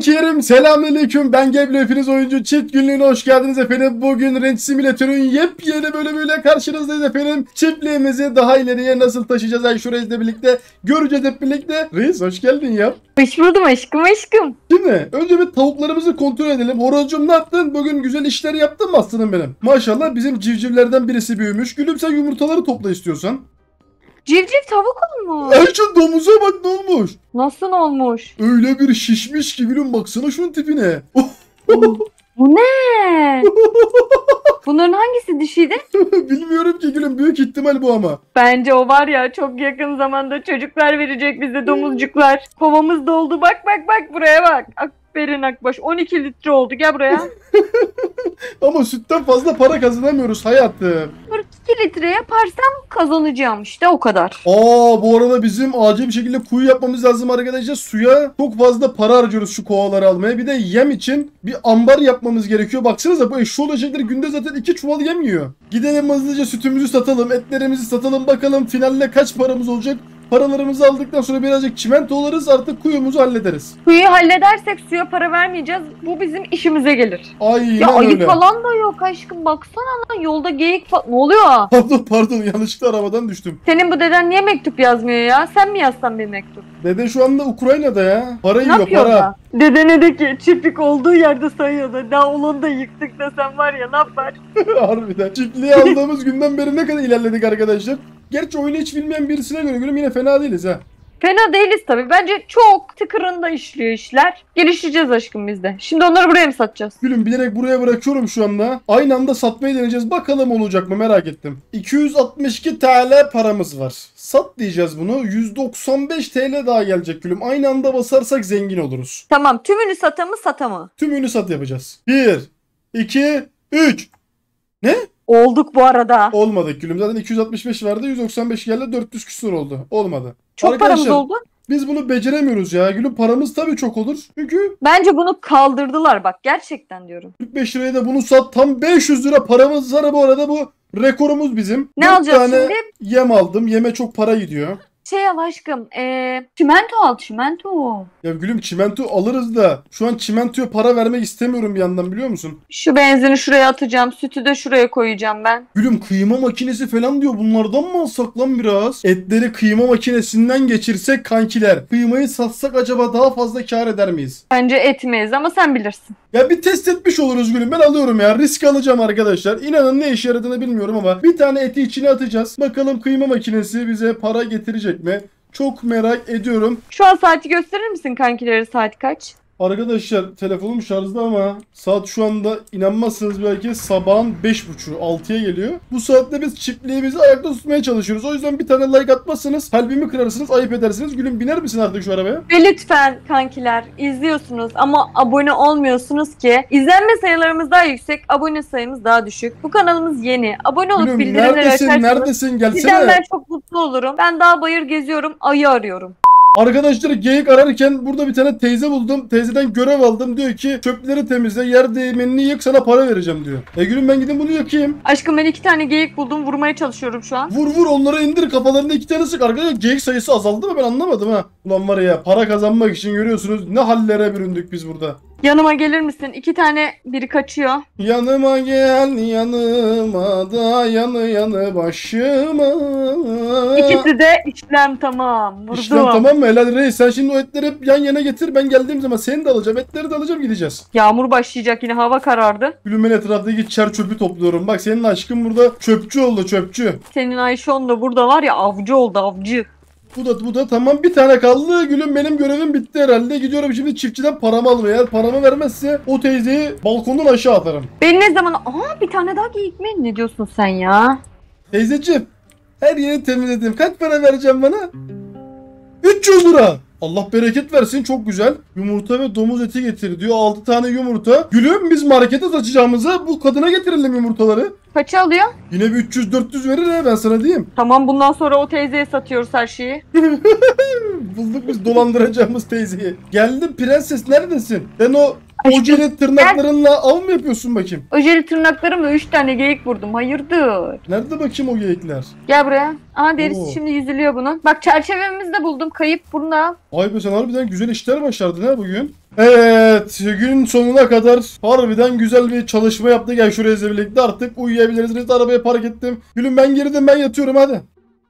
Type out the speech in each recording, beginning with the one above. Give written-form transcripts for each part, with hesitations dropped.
Kankilerim selamünaleyküm, ben Geblo, hepiniz oyuncu çift günlüğüne hoş geldiniz efendim. Bugün Ranch Simulator'un yepyeni bölümüyle karşınızdayız efendim. Çiftliğimizi daha ileriye nasıl taşıyacağız Ayşe Reis'le birlikte göreceğiz hep birlikte. Reis hoş geldin ya. Hoş buldum aşkım. Şimdi önce bir tavuklarımızı kontrol edelim. Horozcum ne yaptın? Bugün güzel işler yaptın mı aslanım benim? Maşallah bizim civcivlerden birisi büyümüş. Gülüm sen yumurtaları topla istiyorsan. Civciv tavuk olmuş. Ayşe domuza bak ne olmuş. Nasıl olmuş? Öyle bir şişmiş ki gülüm, baksana şunun tipine. Bu ne? Bunların hangisi dişiydi? Bilmiyorum ki gülüm, büyük ihtimal bu ama. Bence o var ya, çok yakın zamanda çocuklar verecek bize, domuzcuklar. Kovamız doldu, bak buraya bak. Aferin Akbaş, 12 litre oldu, gel buraya. Ama sütten fazla para kazanamıyoruz hayatım. 42 litre yaparsam kazanacağım işte, o kadar. Bu arada bizim acil bir şekilde kuyu yapmamız lazım arkadaşlar. Suya çok fazla para harcıyoruz şu kovaları almaya. Bir de yem için bir ambar yapmamız gerekiyor. Baksanıza bu eşşoğlu eşekleri günde zaten 2 çuval yem yiyor. Gidelim hızlıca sütümüzü satalım, etlerimizi satalım, bakalım finalde kaç paramız olacak. Paralarımızı aldıktan sonra birazcık çimento alırız, artık kuyumuzu hallederiz. Kuyu halledersek suya para vermeyeceğiz. Bu bizim işimize gelir. Aynen ya ayı öyle. falan da yok aşkım, baksana lan, yolda geyik falan. Ne oluyor? Pardon yanlışlıkla arabadan düştüm. Senin bu deden niye mektup yazmıyor ya? Sen mi yazsan bir mektup? Dede şu anda Ukrayna'da ya. Para Ne yiyor, yapıyor para. da? Dedene de ki çiftlik olduğu yerde sayıyor da. Daha olanı da yıktık desem var ya, ne yapar? Harbiden. Çiftliği aldığımız günden beri ne kadar ilerledik arkadaşlar. Gerçi oyunu hiç bilmeyen birisine göre gülüm yine fena değiliz ha. Fena değiliz tabii. Bence çok tıkırında işliyor işler. Geliştireceğiz aşkım biz de. Şimdi onları buraya mı satacağız? Gülüm bilerek buraya bırakıyorum şu anda. Aynı anda satmayı deneyeceğiz. Bakalım olacak mı, merak ettim. 262 TL paramız var. Sat diyeceğiz bunu. 195 TL daha gelecek gülüm. Aynı anda basarsak zengin oluruz. Tamam, tümünü satamı. Tümünü sat yapacağız. 1, 2, 3. Ne? Olduk bu arada. Olmadı gülüm. Zaten 265 verdi. 195 geldi. 400 küsur oldu. Olmadı. Çok Arkadaşlar, paramız oldu. biz bunu beceremiyoruz ya. Gülüm paramız tabii çok olur. Çünkü Bence bunu kaldırdılar, bak gerçekten diyorum. 45 liraya da bunu sat. Tam 500 lira paramız var bu arada, bu rekorumuz bizim. Ne 4 alacağız tane şimdi? yem aldım. Yeme çok para gidiyor. Şey al aşkım, çimento al, çimento. Ya gülüm çimento alırız da şu an çimentoya para vermek istemiyorum bir yandan, biliyor musun? Şu benzini şuraya atacağım, sütü de şuraya koyacağım ben. Gülüm kıyma makinesi falan diyor. Bunlardan mı alsak lan biraz? Etleri kıyma makinesinden geçirsek kankiler. Kıymayı satsak acaba daha fazla kar eder miyiz? Bence etmeyiz ama sen bilirsin. Ya bir test etmiş oluruz gülüm. Ben alıyorum ya. Risk alacağım arkadaşlar. İnanın ne işe yaradığını bilmiyorum ama bir tane eti içine atacağız. Bakalım kıyma makinesi bize para getirecek mi? Çok merak ediyorum. Şu an saati gösterir misin kankileri, saat kaç? Arkadaşlar telefonum şarjda ama saat şu anda inanmazsınız belki sabahın 5.30'u 6'ya geliyor. Bu saatte biz çiftliğimizi ayakta tutmaya çalışıyoruz. O yüzden bir tane like atmazsanız kalbimi kırarsınız, ayıp edersiniz. Gülüm biner misin artık şu arabaya? Ve lütfen kankiler, izliyorsunuz ama abone olmuyorsunuz ki. İzlenme sayılarımız daha yüksek, abone sayımız daha düşük. Bu kanalımız yeni. Abone olup Gülüm bildirimleri neredesin açarsanız gelsene. sizden ben çok mutlu olurum. Ben daha bayır geziyorum, ayı arıyorum. Arkadaşlar geyik ararken burada bir tane teyze buldum. Teyzeden görev aldım. Diyor ki çöpleri temizle, yer değmenini yık, sana para vereceğim diyor. Gülüm ben gidin bunu yakayım. Aşkım ben 2 tane geyik buldum, vurmaya çalışıyorum şu an. Vur onları indir, kafalarına 2 tane sık. Arkadaşlar geyik sayısı azaldı mı ben anlamadım ha. Ulan var ya, para kazanmak için görüyorsunuz ne hallere büründük biz burada. Yanıma gelir misin? 2 tane, biri kaçıyor. Yanıma gel yanıma da yanı başıma. İkisi de işlem tamam. Vurdum. İşlem tamam mı? Helal reis. Sen şimdi o etleri hep yan yana getir. Ben geldiğim zaman seni de alacağım. Etleri de alacağım, gideceğiz. Yağmur başlayacak yine, hava karardı. Gülüm ben etraftaki çer çöpü topluyorum. Bak senin aşkın burada çöpçü oldu, çöpçü. Senin Ayşon da burada var ya, avcı oldu, avcı. Bu da tamam, bir tane kaldı. Gülüm benim görevim bitti herhalde. Gidiyorum şimdi çiftçiden paramı almaya. Eğer paramı vermezse o teyzeyi balkondan aşağı atarım. Ben ne zaman... Aha, bir tane daha geyik mi? Ne diyorsun sen ya? Teyzeciğim, her yeri temizledim. Kaç para vereceğim bana? 300 lira. Allah bereket versin, çok güzel. Yumurta ve domuz eti getir diyor. 6 tane yumurta. Gülüm biz markete saçacağımıza bu kadına getirelim yumurtaları. Kaça alıyor? Yine bir 300-400 verir ha, ben sana diyeyim. Tamam, bundan sonra o teyzeye satıyoruz her şeyi. Bulduk biz dolandıracağımız teyzeyi. Geldim prenses, neredesin? Ben o Aşkım, ojeli tırnaklarınla av mı yapıyorsun bakayım? Ojeli tırnaklarımla 3 tane geyik vurdum. Hayırdır? Nerede bakayım o geyikler? Gel buraya. Aha, derisi Oo. şimdi yüzülüyor bunun. Bak çerçevemizi de buldum. Kayıp burada. Ay be, sen harbiden güzel işler başardın ha bugün. Evet, gün sonuna kadar harbiden güzel bir çalışma yaptık. Gel şuraya sizle birlikte artık uyuyabiliriz. Reis arabaya park ettim. Gülüm ben girdim, ben yatıyorum hadi.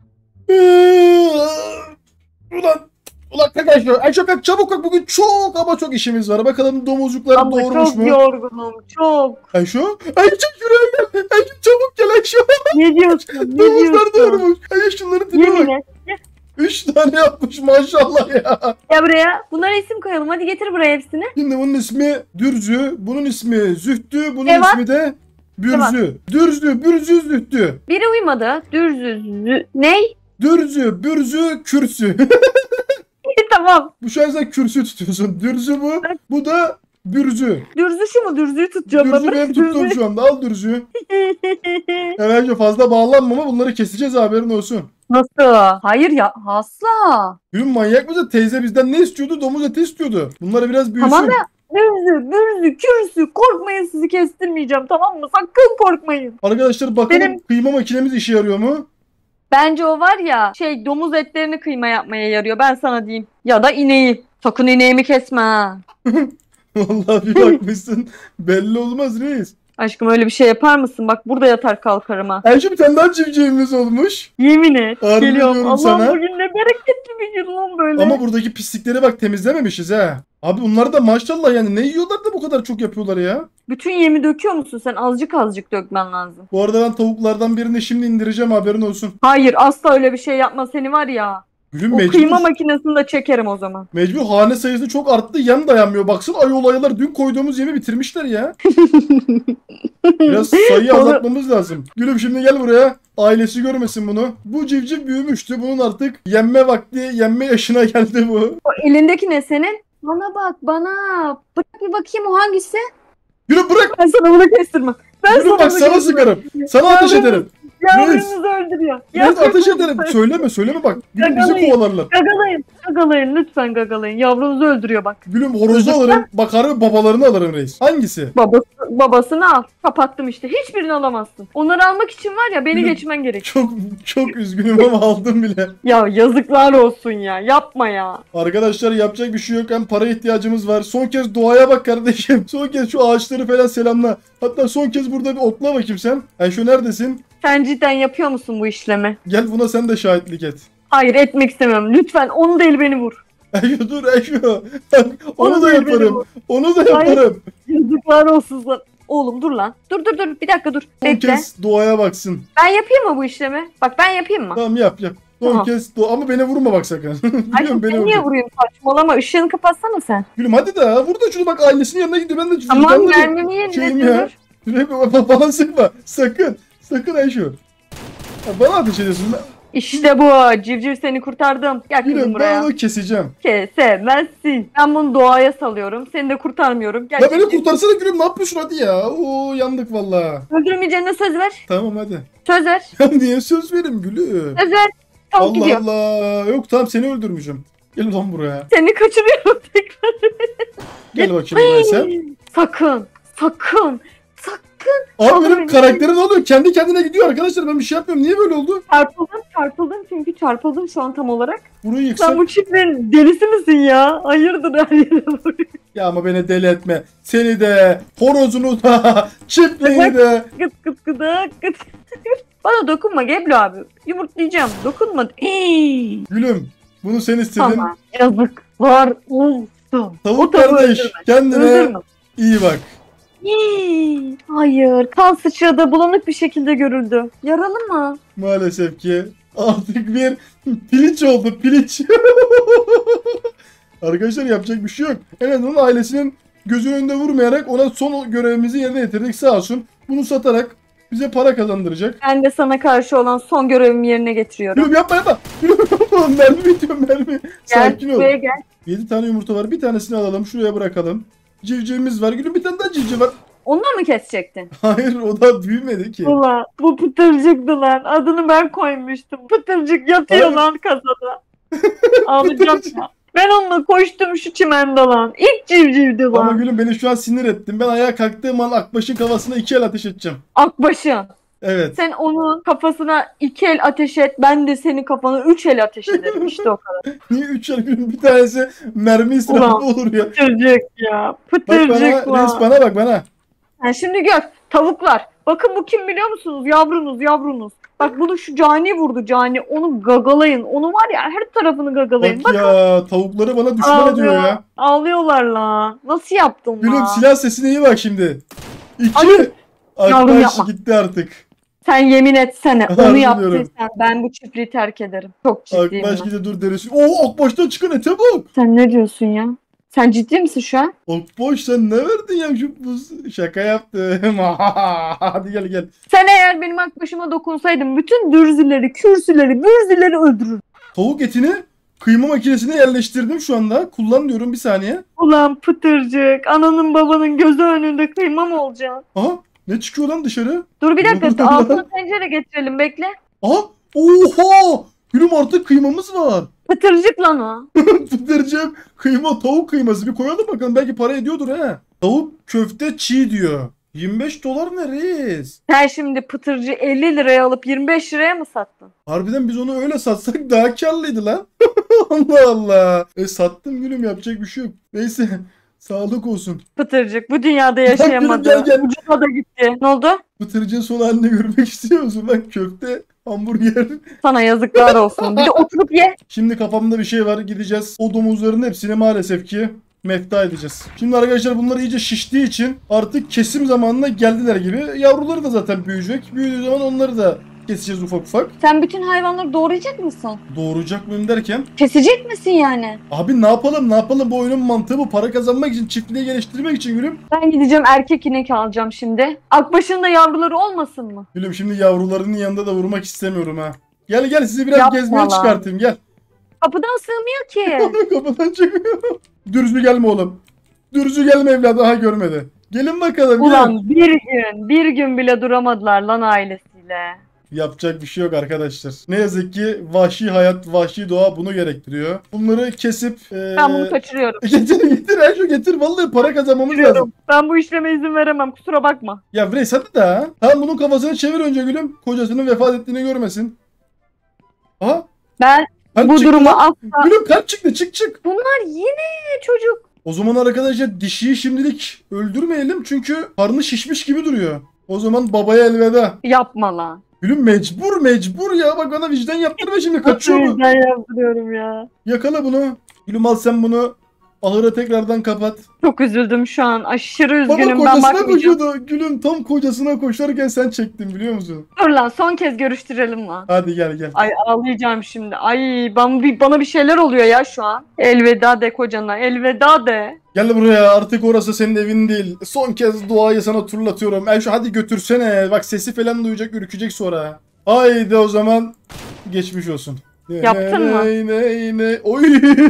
Ulan arkadaşlar Ayşe kalk çabuk kalk, bugün çok ama çok işimiz var. Bakalım domuzcuklar Ama doğurmuş çok mu? yorgunum çok. Ayşe şuraya gel. Ayşe çabuk gel Ayşe. Ne diyorsun? Ne Domuzlar diyorsun? doğurmuş. Ayşe şunları tipe Yemin bak. et. 3 tane yapmış maşallah ya. Gel buraya. Bunlara isim koyalım. Hadi getir buraya hepsini. Şimdi bunun ismi Dürzü, bunun ismi Zühtü, bunun Devam. ismi de Bürzü. Dürzü, Bürzü, Zühtü. Biri uymadı. Dürzü. Ney? Dürzü, Bürzü, Kürsü. Tamam. Bu şu an sen kürsü tutuyorsun. Dürzü bu, bu da Bürzü. Dürzü şu mu? Dürzüyü tutacağım. Dürzü benim tuttuğum şu anda. Al Dürzü. Evet fazla bağlanma ama bunları keseceğiz, haberin olsun. Nasıl? Hayır ya. Asla. Gülüm manyak mısın? Teyze bizden ne istiyordu? Domuz eti istiyordu. Bunları biraz büyüsün. Tamam ya. Dürzü, kürsü. Korkmayın, sizi kestirmeyeceğim, tamam mı? Sakın korkmayın. Arkadaşlar bakalım Benim- kıyma makinemiz işe yarıyor mu? Bence o var ya domuz etlerini kıyma yapmaya yarıyor, ben sana diyeyim. Ya da ineği. Sakın ineğimi kesme ha. Vallahi bir bakmışsın. Belli olmaz reis. Aşkım öyle bir şey yapar mısın? Bak burada yatar kalkarım ha. Ayşe bir tane daha civcivimiz olmuş. Yemin et. Harbi Geliyorum. diyorum Allah'ım sana. bugün ne bereketli bir gün lan böyle. Ama buradaki pislikleri bak temizlememişiz ha. Abi bunlar da maşallah yani ne yiyorlar da bu kadar çok yapıyorlar ya. Bütün yemi döküyor musun sen? Azıcık azıcık dökmen lazım. Bu arada ben tavuklardan birini şimdi indireceğim, haberin olsun. Hayır, asla öyle bir şey yapma, seni var ya. Gülüm O mecbur. kıyma makinesini de çekerim o zaman. Mecbur hane sayısı çok arttı, yem dayanmıyor. Baksana ayol ayılar dün koyduğumuz yemi bitirmişler ya. Biraz sayıyı Onu- azaltmamız lazım. Gülüm şimdi gel buraya. Ailesi görmesin bunu. Bu civciv büyümüştü. Bunun artık yenme vakti, yenme yaşına geldi bu. O elindeki ne senin? Bana bak, bana. Bırak bir bakayım, o hangisi? Gülüm bırak. Ben sana bunu kestirmem. Ben Gülüm bak bunu sana kestirmem. sıkarım. Sana ateş ederim. Yavrunuzu öldürüyor. Evet ateş Yavrunuzu ederim. Söyleme bak. Gülüm bizi Gagalayın. kovalarlar. Gagalayın. Gagalayın. Lütfen gagalayın. Yavrunuzu öldürüyor bak. Gülüm horozu alırım. Bakar babalarını alırım reis. Hangisi? Babasını al. Kapattım işte. Hiçbirini alamazsın. Onları almak için var ya, beni Gülüm. geçmen gerek. Çok üzgünüm ama aldım bile. Ya yazıklar olsun ya. Yapma ya. Arkadaşlar yapacak bir şey yok. Hem para ihtiyacımız var. Son kez doğaya bak kardeşim. Son kez şu ağaçları falan selamla. Hatta son kez burada bir otla bakayım sen. Ayşe neredesin? Sen cidden yapıyor musun bu işlemi? Gel buna sen de şahitlik et. Hayır, etmek istemiyorum. Lütfen onu değil, beni vur. Ayşe dur Ayşe. Onu da değil, beni yaparım. vur. Onu da Hayır. yaparım. Yazıklar olsun sana. Oğlum dur lan. Dur. Bir dakika dur. Son Bekle. kez doğaya baksın. Ben yapayım mı bu işlemi? Bak ben yapayım mı? Tamam yap. Son Tamam. kez ama beni vurma bak sakın. Ay Biliyorum beni sen niye vuracak. vurayım, saçmalama. Işığını kapatsana sen. Gülüm hadi da vur da şunu, bak ailesinin yanına gidiyor. Ben de Tamam, canlı bir mermimi şeyim yeniledim. ya. Dur. Şuraya bana sıkma. Sakın. Sakın Ayşe. Ya bana ateş ediyorsun. İşte bu. Civciv, seni kurtardım. Gel kızım Gülüm ben buraya. onu keseceğim. Kesemezsin. Ben bunu doğaya salıyorum. Seni de kurtarmıyorum. Gel Ya beni civciv. kurtarsana Gülüm, ne yapıyorsun hadi ya. Oo yandık valla. Öldürmeyeceğine söz ver. Tamam hadi. Söz ver. Ya niye söz verim Gülüm? Söz ver. Tavuk Allah gidiyor. Allah. Yok tamam seni öldürmüşüm. Gel lan buraya. Seni kaçırıyorum tekrar. Gel bakayım buraya sen. Sakın. Sakın. Sakın. Abi benim karakterim ne oluyor? Kendi kendine gidiyor arkadaşlar. Ben bir şey yapmıyorum. Niye böyle oldu? Çarpıldım çünkü çarpıldım şu an tam olarak. Burayı Sen yıksak. bu çiftlerin delisi misin ya? Hayırdır her yere vuruyor. Ya ama beni deli etme. Seni de, horozunu da, çiftliğini de. Gıt. Bana dokunma Geblo abi. Yumurtlayacağım. Dokunma. Gülüm bunu sen istedin. Tamam. Yazıklar olsun. Tavuk O tavuğu kardeş öldürme. kendine Öldürme. iyi bak. Hayır. Kan sıçradı. Bulanık bir şekilde görüldü. Yaralı mı? Maalesef ki artık bir piliç oldu, piliç. Arkadaşlar yapacak bir şey yok. En azından ailesinin gözünün önünde vurmayarak ona son görevimizi yerine getirdik, sağ olsun. Bunu satarak bize para kazandıracak. Ben de sana karşı olan son görevimi yerine getiriyorum. Gülüm yapma. Gülüm yapma. Mermi bitiyor mermi. Sakin ol. Buraya gel. 7 tane yumurta var. Bir tanesini alalım. Şuraya bırakalım. Civcivimiz var. Gülüm bir tane daha civciv var. Onunla mı kesecektin? Hayır o da büyümedi ki. Ula bu pıtırcıktı lan. Adını ben koymuştum. Pıtırcık yatıyor Hayır. lan kasada. Ağlayacağım ya. Ben onunla koştum şu çimende lan. İlk civcivdi Ama lan. gülüm beni şu an sinir ettin. Ben ayağa kalktığım an Akbaş'ın kafasına 2 el ateş edeceğim. Akbaşın. Evet. Sen onun kafasına 2 el ateş et. Ben de senin kafana 3 el ateş ederim. İşte o kadar. Niye 3 bir tanesi mermi israfı Ulan. olur ya. Pıtırcık ya. Bak bana Pıtırcıklar. reis, bana bak bana. Ha, şimdi gör. Tavuklar. Bakın bu kim biliyor musunuz? Yavrunuz. Bak bunu şu cani vurdu cani. Onu gagalayın. Onu var ya her tarafını gagalayın. Bak ya, tavukları bana düşman ediyor ya. Ağlıyorlar la. Nasıl yaptın Gülüm la? silah sesine iyi bak şimdi. 2. Ali, yavrum Akbaş yapma. gitti artık. Sen yemin etsene. Harbi Onu diyorum. yaptıysan ben bu çiftliği terk ederim. Çok ciddiyim Akbaş ben. gide dur derisi. Oo, Akbaş'tan çıkan ete bak. Sen ne diyorsun ya? Sen ciddi misin şu an? Akbaş sen ne verdin ya şu şaka yaptım. Hadi gel. Sen eğer benim akbaşıma dokunsaydın bütün dürzüleri, kürsüleri, bürzileri öldürürdün. Tavuk etini kıyma makinesine yerleştirdim şu anda. Kullan diyorum, bir saniye. Ulan pıtırcık, ananın babanın gözü önünde kıyma mı olacaksın? Aha, ne çıkıyor lan dışarı? Dur bir dakika, altına tencere getirelim, bekle. Aha, oha! Gülüm artık kıymamız var. Pıtırcık lan o. Pıtırcığım, kıyma, tavuk kıyması bir koyalım bakalım, belki para ediyordur ha. Tavuk köfte çiğ diyor. 25 dolar ne reis? Sen şimdi pıtırcı 50 liraya alıp 25 liraya mı sattın? Harbiden biz onu öyle satsak daha karlıydı lan. Allah Allah. Sattım gülüm, yapacak bir şey yok. Neyse, sağlık olsun. Pıtırcık bu dünyada yaşayamadı. gel. Ucuna da gitti. Ne oldu? Pıtırcığın son halini görmek istiyor musun? Bak, köfte, hamburger. Sana yazıklar olsun. Bir de oturup ye. Şimdi kafamda bir şey var, gideceğiz. O domuzların hepsini maalesef ki mefta edeceğiz. Şimdi arkadaşlar bunlar iyice şiştiği için artık kesim zamanına geldiler gibi. Yavruları da zaten büyüyecek. Büyüdüğü zaman onları da keseceğiz ufak ufak. Sen bütün hayvanları doğrayacak mısın? Doğuracak mıyım derken, Kesecek misin yani? abi ne yapalım, bu oyunun mantığı bu. Para kazanmak için, çiftliği geliştirmek için gülüm. Ben gideceğim erkek inek alacağım şimdi. Akbaşın da yavruları olmasın mı? Gülüm şimdi yavrularının yanında da vurmak istemiyorum ha. Gel sizi biraz Yapma gezmeye lan. çıkartayım, gel. Kapıdan sığmıyor ki. Kapıdan çıkıyor. Dürzü gelme oğlum. Dürzü gelme evladım, daha görmedi. Gelin bakalım, gelin. Ulan bir gün bile duramadılar lan ailesiyle. Yapacak bir şey yok arkadaşlar. Ne yazık ki vahşi hayat, vahşi doğa bunu gerektiriyor. Bunları kesip... Ben bunu kaçırıyorum. Getir Ayşe, getir. Vallahi para kazanmamız lazım. Ben bu işleme izin veremem, kusura bakma. Ya Reis hadi de ha. Tamam, bunun kafasını çevir önce gülüm. Kocasının vefat ettiğini görmesin. Aha. Ben Kalp bu çıktı durumu lan. asla... Gülüm kalp çıktı, çık. Bunlar yine çocuk. O zaman arkadaşlar dişiyi şimdilik öldürmeyelim. Çünkü karnı şişmiş gibi duruyor. O zaman babaya elveda. Yapma lan. Gülüm mecbur ya. Bak bana vicdan yaptırma şimdi, kaçıyor bu. Ben yaptırıyorum ya. Yakala bunu. Gülüm al sen bunu. Ahıra tekrardan kapat. Çok üzüldüm şu an. Aşırı Baba üzgünüm. Ben kocasına bakmayacağım. koşuyordu. Gülüm tam kocasına koşarken sen çektin, biliyor musun? Dur lan, son kez görüştürelim lan. Hadi gel. Ay ağlayacağım şimdi. Ay bana bir şeyler oluyor ya şu an. Elveda de kocana. Elveda de. Gel buraya, artık orası senin evin değil. Son kez duayı sana turlatıyorum. Şu hadi götürsene. Bak sesi falan duyacak, ürkecek sonra. Haydi o zaman geçmiş olsun. Yaptın mı? Oy.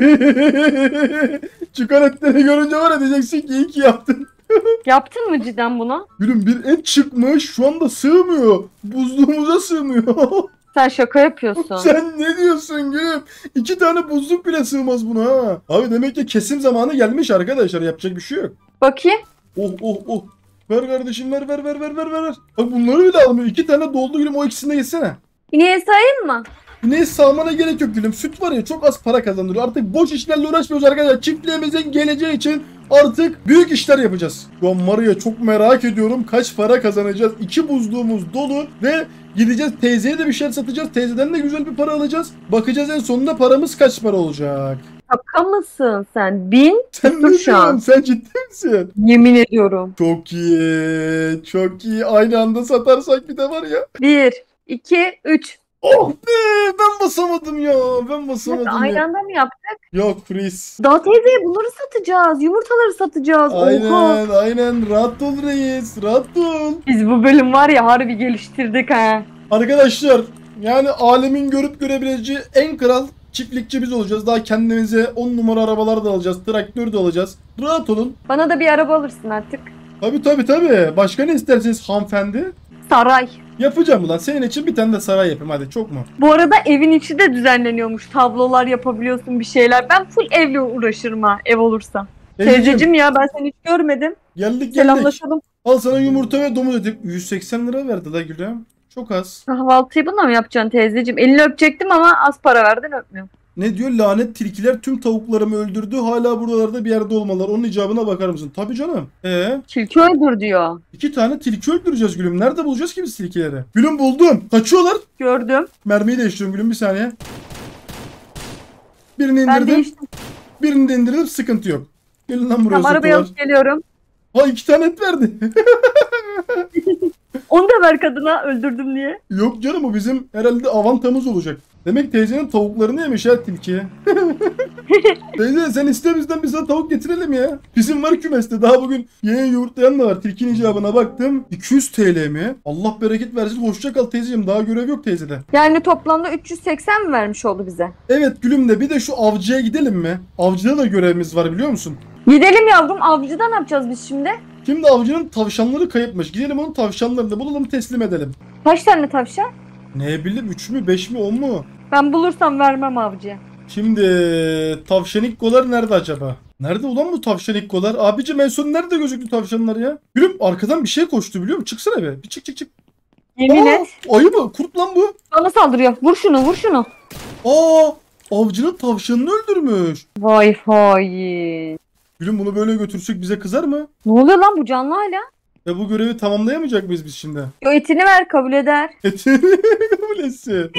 Çıkan etleri görünce var ya, diyeceksin ki iyi ki yaptın. Yaptın mı cidden bunu? Gülüm bir et çıkmış, şu anda sığmıyor. Buzluğumuza sığmıyor. Sen şaka yapıyorsun. Sen ne diyorsun gülüm? 2 tane buzluk bile sığmaz buna ha. Abi demek ki kesim zamanı gelmiş arkadaşlar. Yapacak bir şey yok. Bakayım. Oh. Ver kardeşim, ver. Bak bunları bile almıyor. 2 tane doldu gülüm, o ikisini de yesene. İneğe sayayım mı? Ne sağmana gerek yok gülüm. Süt var ya, çok az para kazandırıyor. Artık boş işlerle uğraşmıyoruz arkadaşlar. Çiftliğimizin geleceği için artık büyük işler yapacağız. Şu an var ya, çok merak ediyorum kaç para kazanacağız. 2 buzluğumuz dolu ve gideceğiz teyzeye de bir şeyler satacağız. Teyzeden de güzel bir para alacağız. Bakacağız en sonunda paramız kaç para olacak. Şaka mısın sen? Bin Sen tuttur ne şu an. diyorsun? Sen ciddi misin? Yemin ediyorum. Çok iyi. Aynı anda satarsak bir de var ya. 1, 2, 3. Oh be, ben basamadım ya. Ben basamadım ya. Aynı anda mı yaptık? Yok Fris. Daha teyzeye bunları satacağız. Yumurtaları satacağız. Oha. Aynen. Rahat ol reis. Rahat ol. Biz bu bölüm var ya harbi geliştirdik ha. Arkadaşlar yani alemin görüp görebileceği en kral çiftlikçi biz olacağız. Daha kendimize 10 numara arabalar da alacağız. Traktör de alacağız. Rahat olun. Bana da bir araba alırsın artık. Tabii. Başka ne isterseniz hanımefendi. Saray. Yapacağım ulan. Senin için bir tane de saray yapayım hadi, çok mu? Bu arada evin içi de düzenleniyormuş. Tablolar yapabiliyorsun, bir şeyler. Ben full evle uğraşırım ha, ev olursa. Teyzeciğim ya, ben seni hiç görmedim. Geldik. Selamlaşalım. Al sana yumurta ve domuz eti. 180 lira verdi la gülüm. Çok az. Kahvaltıyı bununla mı yapacaksın teyzeciğim? Elini öpecektim ama az para verdin öpmüyorum. Ne diyor? Lanet tilkiler tüm tavuklarımı öldürdü. Hala buralarda bir yerde olmalılar. Onun icabına bakar mısın? Tabii canım. Tilki öldür diyor. 2 tane tilki öldüreceğiz gülüm. Nerede bulacağız ki biz tilkileri? Gülüm buldum. Kaçıyorlar. Gördüm. Mermiyi değiştiriyorum gülüm bir saniye. Birini Ben indirdim. değiştim. Birini de indirdim. Sıkıntı yok. Gelin lan buraya Tam arabaya sokular. alıp geliyorum. Ha 2 tane et verdi. Onu da ver kadına öldürdüm diye. Yok canım o bizim herhalde avantamız olacak. Demek teyzenin tavuklarını yemiş ha tilki. Teyze sen iste bizden bize tavuk getirelim ya. Bizim var kümeste daha bugün yeni yumurtlayan da var. Tilkinin icabına baktım. 200 TL mi? Allah bereket versin. Hoşça kal teyzeciğim. Daha görev yok teyzede. Yani toplamda 380 mi vermiş oldu bize? Evet gülüm de bir de şu avcıya gidelim mi? Avcıda da görevimiz var biliyor musun? Gidelim yavrum, avcıda ne yapacağız biz şimdi? Şimdi avcının tavşanları kayıpmış. Gidelim onun tavşanlarını bulalım teslim edelim. Kaç tane tavşan? Ne bileyim 3 mü 5 mi 10 mu? Ben bulursam vermem avcıya. Şimdi tavşanikkolar nerede acaba? Nerede ulan bu tavşanikkolar? Abicim en son nerede gözüktü tavşanlar ya? Gülüm arkadan bir şey koştu biliyor musun? Çıksana be. Bir çık. Yemin et. Ayı mı? Kurt lan bu. Bana saldırıyor. Vur şunu, vur şunu. Aa, avcının tavşanını öldürmüş. Vay hain. Gülüm bunu böyle götürsek bize kızar mı? Ne oluyor lan, bu canlı hala? Ya bu görevi tamamlayamayacak mıyız biz şimdi? Yo, etini ver, kabul eder. Etini kabul etsin.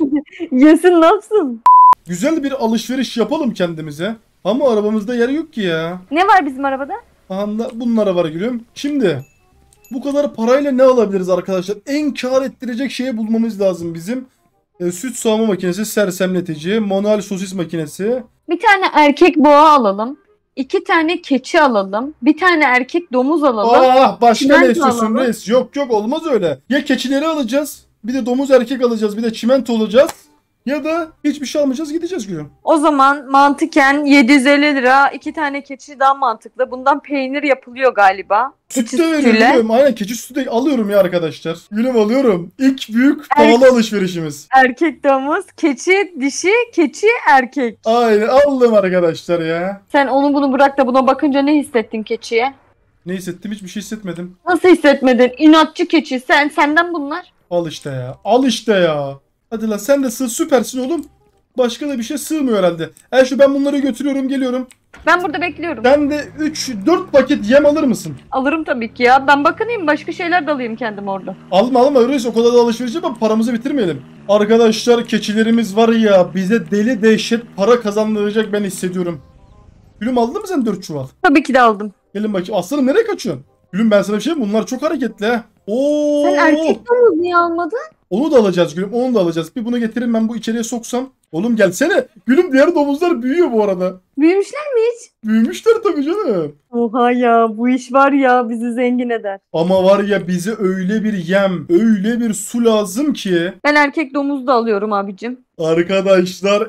Yesin, ne yapsın? Güzel bir alışveriş yapalım kendimize. Ama arabamızda yer yok ki ya. Ne var bizim arabada? Aha da bunlara var gülüm. Şimdi bu kadar parayla ne alabiliriz arkadaşlar? En kar ettirecek şeyi bulmamız lazım bizim. Süt sağma makinesi, sersemletici, manuel sosis makinesi. Bir tane erkek boğa alalım. 2 tane keçi alalım. Bir tane erkek domuz alalım. Başka Çimento ne istiyorsun alalım. reis? Yok olmaz öyle. Ya keçileri alacağız. Bir de domuz erkek alacağız. Bir de çimento alacağız. Ya da hiçbir şey almayacağız gideceğiz gülüm. O zaman mantıken 750 lira 2 tane keçi daha mantıklı. Bundan peynir yapılıyor galiba. Süt Keçi de veriyorum sütüyle. gülüm. Aynen keçi sütü de alıyorum ya arkadaşlar. Gülüm alıyorum. İlk büyük pahalı alışverişimiz. Erkek domuz, keçi dişi, keçi erkek. Aynen aldım arkadaşlar ya. Sen onu bunu bırak da buna bakınca ne hissettin keçiye? Ne hissettim hiçbir şey hissetmedim. Nasıl hissetmedin? İnatçı keçi. Senden bunlar. Al işte ya. Al işte ya. Hadi lan sen de süpersin oğlum. Başka da bir şey sığmıyor herhalde. Ben bunları götürüyorum geliyorum. Ben burada bekliyorum. Sen de 3-4 paket yem alır mısın? Alırım tabii ki ya. Ben bakınayım, başka şeyler de alayım kendim orada. Alma reis o kadar da alışveriş yapma paramızı bitirmeyelim. Arkadaşlar keçilerimiz var ya bize deli dehşet para kazandıracak ben hissediyorum. Gülüm aldın mı sen 4 çuval? Tabii ki de aldım. Gelin bakayım aslanım nereye kaçıyorsun? Gülüm ben sana bir şey diyeyim bunlar çok hareketli ha. Oo. Sen erkek domuz niye almadın? Onu da alacağız gülüm onu da alacağız. Bir bunu getirin ben bu içeriye soksam. Oğlum gelsene. Gülüm diğer domuzlar büyüyor bu arada. Büyümüşler mi hiç? Büyümüşler tabii canım. Oha ya, bu iş var ya, bizi zengin eder. Ama var ya bize öyle bir yem, öyle bir su lazım ki. Ben erkek domuz da alıyorum abicim. Arkadaşlar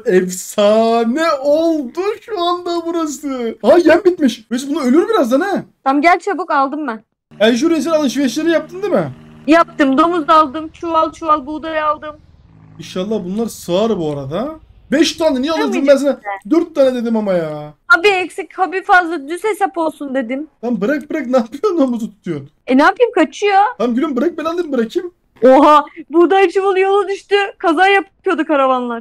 efsane oldu şu anda burası. Aa yem bitmiş. Biz bunu ölür birazdan ha. Tamam gel çabuk, aldım ben. Şu rezil alışverişleri yaptın değil mi? Yaptım, domuz da aldım, çuval buğday aldım. İnşallah bunlar sığar bu arada. 5 tane niye alırdın ben Almayacağım sana? 4 tane dedim ama ya. Abi eksik, abi fazla, düz hesap olsun dedim. Lan bırak ne yapıyorsun omuzu tutuyorsun? Ne yapayım, kaçıyor. Tamam gülüm bırak ben alayım bırakayım. Oha, buğday çuvalı yola düştü. Kaza yapıyordu karavanlar.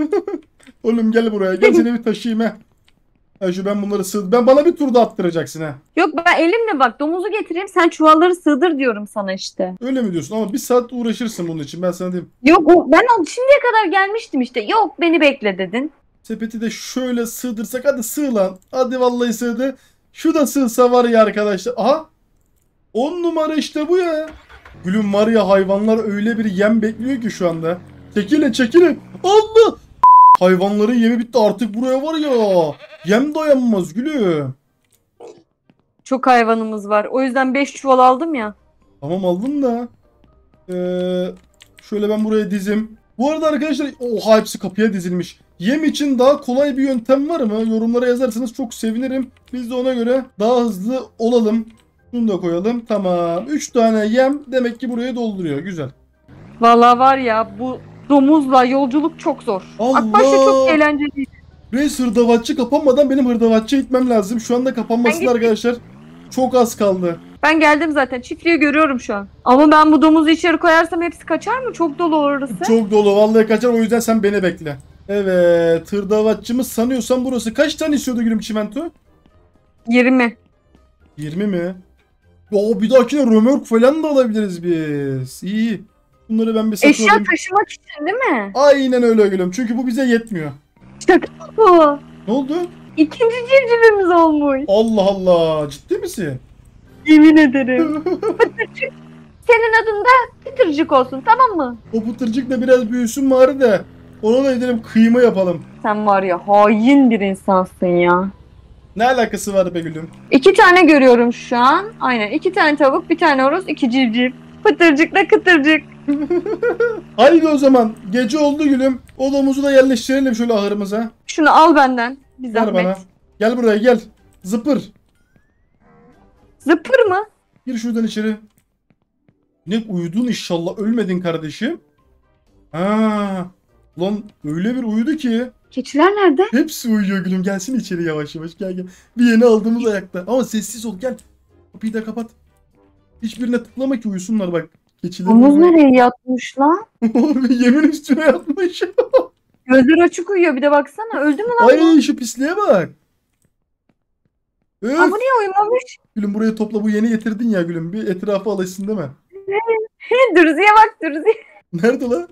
Oğlum gel buraya gel seni bir taşıyayım ha. Ben bunları bana bir tur da attıracaksın ha. Yok, ben elimle bak domuzu getireyim, sen çuvalları sığdır diyorum sana işte. Öyle mi diyorsun ama bir saat uğraşırsın bunun için ben sana diyeyim. Yok ben şimdiye kadar gelmiştim işte. Yok, beni bekle dedin. Sepeti de şöyle sığdırsak hadi sığ lan. Hadi vallahi sığdı. Şu da sığsa var ya arkadaşlar. Aha. 10 numara işte bu ya. Gülüm var ya hayvanlar öyle bir yem bekliyor ki şu anda. Çekilin. Allah. Hayvanların yemi bitti artık buraya var ya. Yem dayanmaz gülüm. Çok hayvanımız var. O yüzden 5 çuval aldım ya. Tamam aldım da. Şöyle ben buraya dizim. Bu arada arkadaşlar oha hepsi kapıya dizilmiş. Yem için daha kolay bir yöntem var mı? Yorumlara yazarsanız çok sevinirim. Biz de ona göre daha hızlı olalım. Şunu da koyalım. Tamam. 3 tane yem demek ki buraya dolduruyor. Güzel. Vallahi var ya, bu domuzla yolculuk çok zor. Allah! Akbaşta çok eğlenceli. Reis hırdavatçı kapanmadan benim hırdavatçı gitmem lazım. Şu anda kapanmasın Ben gittim. arkadaşlar. Çok az kaldı. Ben geldim zaten. Çiftliği görüyorum şu an. Ama ben bu domuzu içeri koyarsam hepsi kaçar mı? Çok dolu orası. Çok dolu vallahi kaçar, o yüzden sen beni bekle. Evet, hırdavatçımız sanıyorsam burası. Kaç tane istiyordu gülüm çimento? 20. 20 mi? Oo, bir dahakine römork falan da alabiliriz biz. İyi. Bunları ben bir satın Eşya alayım. taşımak için değil mi? Aynen öyle gülüm. Çünkü bu bize yetmiyor. Şaka bu. Ne oldu? İkinci civcivimiz olmuş. Allah Allah. Ciddi misin? Yemin ederim. Pıtırcık. Senin adın da Pıtırcık olsun, tamam mı? O pıtırcık da biraz büyüsün bari de. Ona da edelim, kıyma yapalım. Sen var ya hain bir insansın ya. Ne alakası var be gülüm? 2 tane görüyorum şu an. Aynen 2 tane tavuk, 1 tane horoz, 2 civciv. Pıtırcıkla kıtırcık. Haydi o zaman. Gece oldu gülüm. O domuzu da yerleştirelim şöyle ahırımıza. Şunu al benden. Bir Ver zahmet. bana. Gel buraya gel. Zıpır. Zıpır mı? Gir şuradan içeri. Ne uyudun inşallah, ölmedin kardeşim. Ha. Lan öyle bir uyudu ki. Keçiler nerede? Hepsi uyuyor gülüm. Gelsin içeri yavaş yavaş. Gel gel. Bir yeni aldığımız ayakta. Ama sessiz ol, gel. Kapıyı da kapat. Hiçbirine tıklama ki uyusunlar bak. Keçiler. Domuz nereye yatmış lan? Yemin üstüne yatmış. Gözleri açık uyuyor, bir de baksana. Öldü mü lan bu? Ay şu pisliğe bak. Öf. Aa, bu niye uyumamış? Gülüm buraya topla, bu yeni getirdin ya gülüm. Bir etrafa alışsın değil mi? Dürüzüye bak, Dürüzüye. Nerede lan?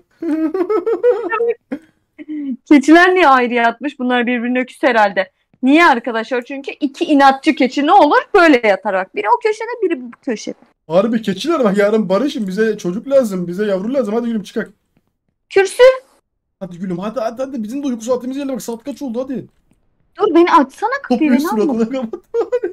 Keçiler niye ayrı yatmış? Bunlar birbirine küs herhalde. Niye arkadaşlar? Çünkü 2 inatçı keçi ne olur? Böyle yatar bak. Biri o köşede, biri bu köşede. Harbi keçiler bak, yarın barışın, bize çocuk lazım, bize yavru lazım. Hadi gülüm çıkak. Kürsü. Hadi gülüm hadi bizim de uyku saatimiz geldi, bak saat kaç oldu hadi. Dur beni açsana kapıyı. Kapıyı Ben almadım. suratına kapat.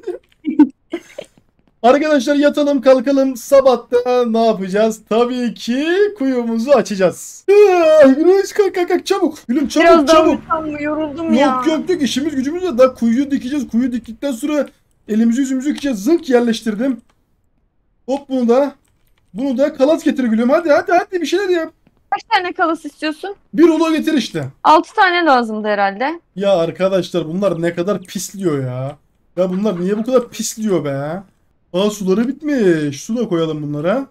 Arkadaşlar yatalım kalkalım, sabahta ne yapacağız? Tabii ki kuyumuzu açacağız. Güneş kalk çabuk. Gülüm çabuk Biraz daha çabuk. uyusam mı? Yoruldum ya. Yok işimiz gücümüz var. Daha kuyuyu dikeceğiz. Kuyu diktikten sonra elimizi yüzümüzü yıkayacağız. Zınk yerleştirdim. Hop bunu da. Bunu da kalas getir gülüm. Hadi bir şeyler yap. Kaç tane kalas istiyorsun? Bir rulo getir işte. 6 tane lazımdı herhalde. Ya arkadaşlar bunlar ne kadar pisliyor ya. Ya bunlar niye bu kadar pisliyor be? Aa, suları bitmiş. Su da koyalım bunlara.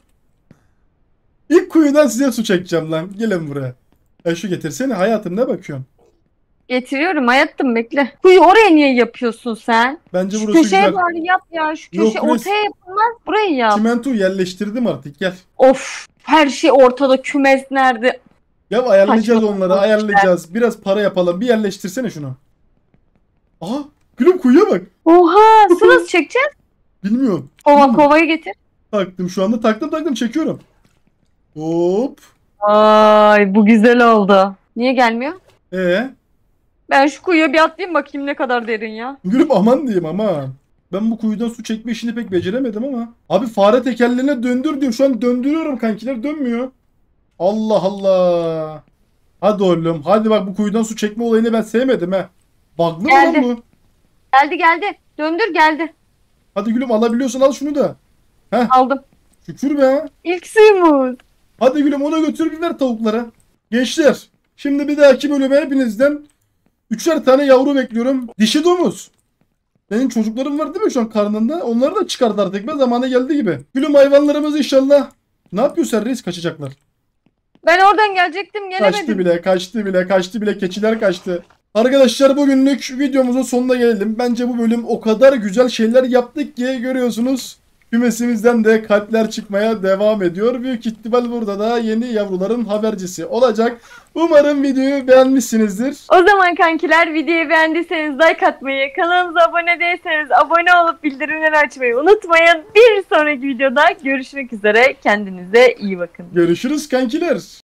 İlk kuyudan size su çekeceğim lan. Gelin buraya. Ya şu getirsene hayatım, ne bakıyorsun? Getiriyorum hayatım, bekle. Kuyu oraya niye yapıyorsun sen? Bence Şu burası köşeye güzel. bari yap ya. Şu Yok, köşe burası- ortaya yapılmaz. Burayı yap. Çimento yerleştirdim artık, gel. Of. Her şey ortada. Kümes nerede? Ya ayarlayacağız Saçma onları, sapan ayarlayacağız. Biraz para yapalım. Bir yerleştirsene şunu. Aha, gülüm kuyuya bak. Oha. Su nasıl çekeceğiz? Bilmiyorum. Kovayı getir. Taktım şu anda, taktım çekiyorum. Hop. Ay bu güzel oldu. Niye gelmiyor? Ee, Ben şu kuyuya bir atlayayım bakayım ne kadar derin ya. gülüm aman diyeyim aman. Ben bu kuyudan su çekme işini pek beceremedim ama. Abi fare tekerlerine döndür diyor. Şu an döndürüyorum kankiler, dönmüyor. Allah Allah. Hadi oğlum. Hadi bak, bu kuyudan su çekme olayını ben sevmedim he. Bug'lı mı lan Geldi. bu? Geldi. Döndür geldi. Hadi gülüm alabiliyorsan al şunu da. Aldım. Şükür be. İlk suyumuz. Hadi gülüm ona götür, bir ver tavuklara. Gençler. Şimdi bir dahaki bölüme hepinizden 3'er tane yavru bekliyorum. Dişi domuz. Benim çocuklarım var değil mi şu an karnında? Onları da çıkardı artık be, zamanı geldi gibi. Gülüm hayvanlarımız inşallah. Ne yapıyorsun reis, kaçacaklar. Ben oradan gelecektim gelemedim. Kaçtı bile keçiler kaçtı. Arkadaşlar bugünlük videomuzun sonuna gelelim. Bence bu bölüm o kadar güzel şeyler yaptık ki görüyorsunuz. Kümesimizden de kalpler çıkmaya devam ediyor. Büyük ihtimal burada da yeni yavruların habercisi olacak. Umarım videoyu beğenmişsinizdir. O zaman kankiler videoyu beğendiyseniz like atmayı, kanalımıza abone değilseniz abone olup bildirimleri açmayı unutmayın. Bir sonraki videoda görüşmek üzere. Kendinize iyi bakın. Görüşürüz kankiler.